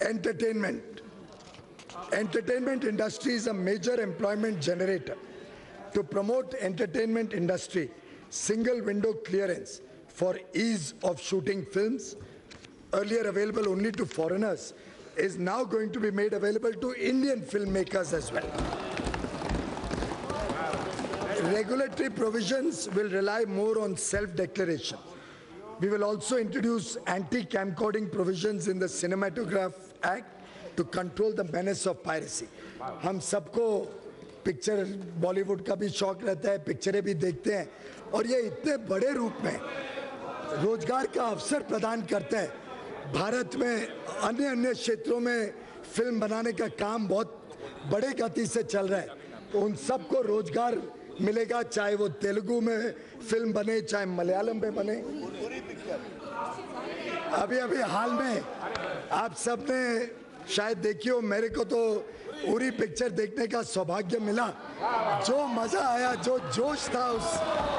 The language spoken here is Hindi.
Entertainment. Entertainment industry is a major employment generator. To promote entertainment industry, single window clearance for ease of shooting films, earlier available only to foreigners, is now going to be made available to Indian filmmakers as well. Regulatory provisions will rely more on self-declaration. We will also introduce anti-camcording provisions in the Cinematograph Act to control the menace of piracy. हम सबको पिक्चर बॉलीवुड का भी शौक रहता है, पिक्चरें भी देखते हैं और ये इतने बड़े रूप में रोजगार का अवसर प्रदान करते हैं। भारत में अन्य क्षेत्रों में फिल्म बनाने का काम बहुत बड़े गति से चल रहा है, तो उन सबको रोजगार मिलेगा, चाहे वो तेलुगु में फिल्म बने, चाहे मलयालम में बने। अभी हाल में आप सब ने शायद देखी हो, मेरे को तो उरी पिक्चर देखने का सौभाग्य मिला। जो मजा आया, जो जोश था उस